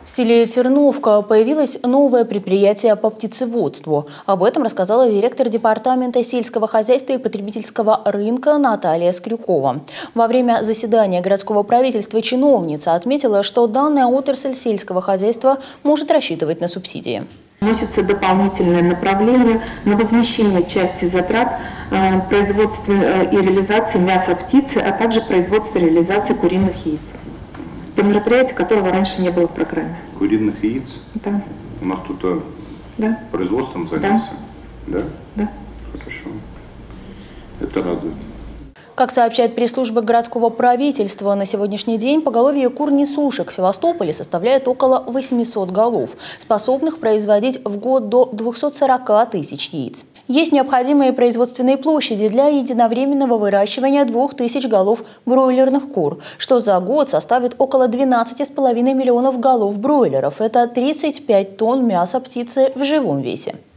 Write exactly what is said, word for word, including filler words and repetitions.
В селе Терновка появилось новое предприятие по птицеводству. Об этом рассказала директор департамента сельского хозяйства и потребительского рынка Наталья Скрюкова. Во время заседания городского правительства чиновница отметила, что данная отрасль сельского хозяйства может рассчитывать на субсидии. Вносится дополнительное направление на возмещение части затрат э, производства и реализации мяса птицы, а также производства и реализации куриных яиц. Это мероприятие, которого раньше не было в программе. Куриных яиц? Да. У нас кто-то да. производством занялся? Да. Да? Да. Хорошо. Это радует. Как сообщает пресс-служба городского правительства, на сегодняшний день поголовье кур-несушек в Севастополе составляет около восьмисот голов, способных производить в год до двухсот сорока тысяч яиц. Есть необходимые производственные площади для единовременного выращивания двух тысяч голов бройлерных кур, что за год составит около двенадцати с половиной миллионов голов бройлеров. Это тридцать пять тонн мяса птицы в живом весе.